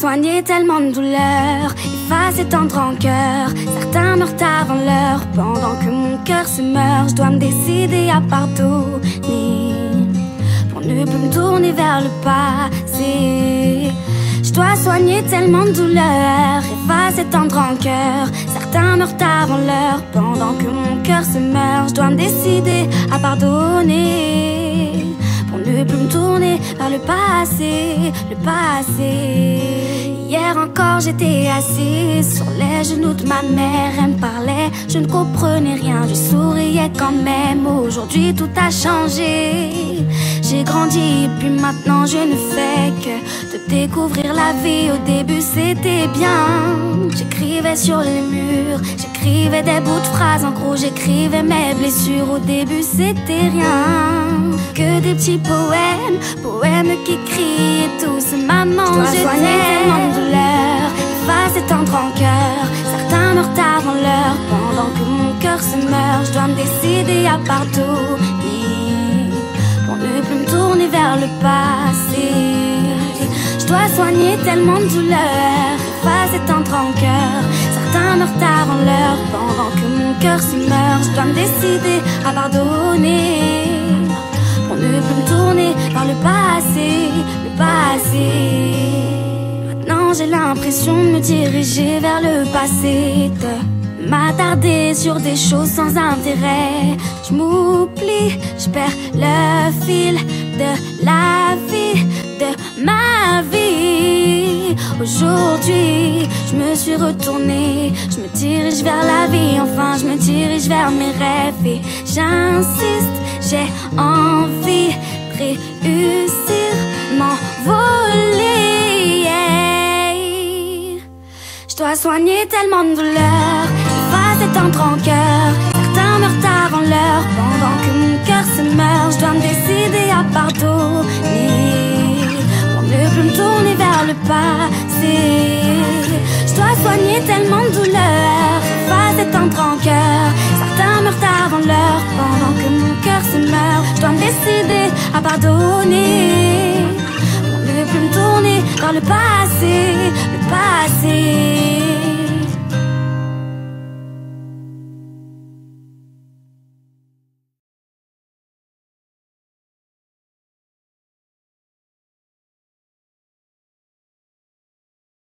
soigner tellement de douleurs, effacer tant de rancœur. Certains meurent avant l'heure, pendant que mon cœur se meurt. Je dois me décider à pardonner pour ne plus me tourner vers le passé. Je dois soigner tellement de douleurs, effacer tant de rancœur. Certains meurent avant l'heure, pendant que mon cœur se meurt. Je dois me décider à pardonner pour ne plus me tourner vers le passé, le passé. Hier encore j'étais assise sur les genoux de ma mère. Elle me parlait, je ne comprenais rien, je souriais quand même. Aujourd'hui tout a changé, j'ai grandi et puis maintenant je ne fais que de découvrir la vie. Au début c'était bien, j'écrivais sur les murs, j'écrivais des bouts de phrases, en gros j'écrivais mes blessures. Au début c'était rien, que des petits poèmes, poèmes qui crient et tous. Maman, j'ai tellement de douleur, effacer tant de rancœur. Certains meurent avant l'heure, pendant que mon cœur se meurt. Je dois me décider à pardonner pour ne plus me tourner vers le passé. Je dois soigner tellement de douleur, effacer tant de rancœur. Certains meurent avant l'heure, pendant que mon cœur se meurt. Je dois me décider à pardonner pour ne plus me tourner vers le passé, le passé. Maintenant j'ai l'impression de me diriger vers le passé, de m'attarder sur des choses sans intérêt. Je m'oublie, je perds le fil de la vie, de ma vie. Aujourd'hui je me suis retournée, je me dirige vers la vie. Enfin je me dirige vers mes rêves et j'insiste, j'ai envie de réussir, m'envoler, yeah. Je dois soigner tellement de douleurs, effacer tant de rancœur. Certains meurent avant l'heure, pendant que mon cœur se meurt. Je dois me décider à pardonner pour ne plus me tourner vers le passé. Je dois soigner tellement de douleurs, effacer tant de rancœur. Certains meurent avant l'heure, pendant que mon cœur se meurt. Je dois me décider à pardonner pour ne plus me tourner vers le passé,